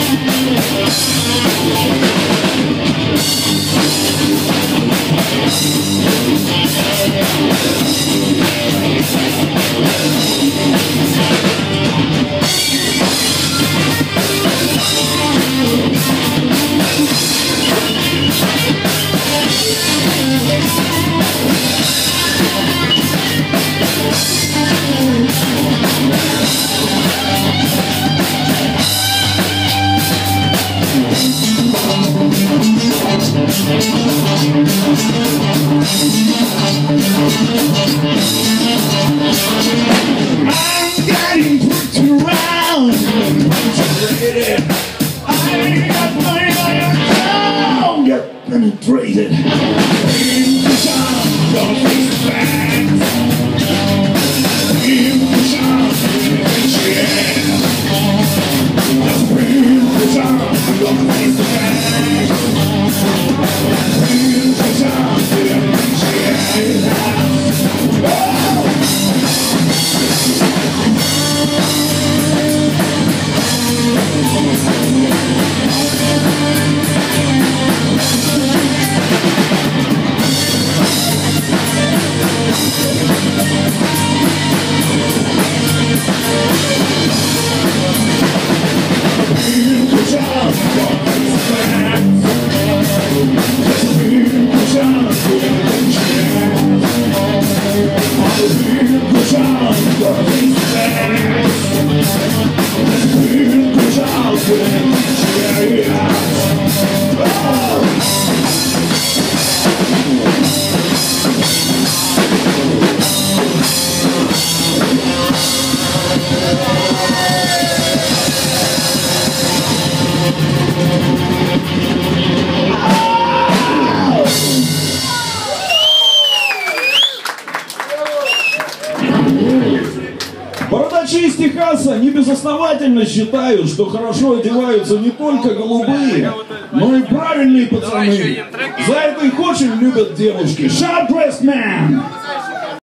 Penetrated. In the sun, don't face the facts. In the sun, in the sun, don't face the facts. In the sun, Бородачи из Техаса небезосновательно считают, что хорошо одеваются не только голубые, но и правильные пацаны. За это их очень любят девушки. Sharp Dressed Man!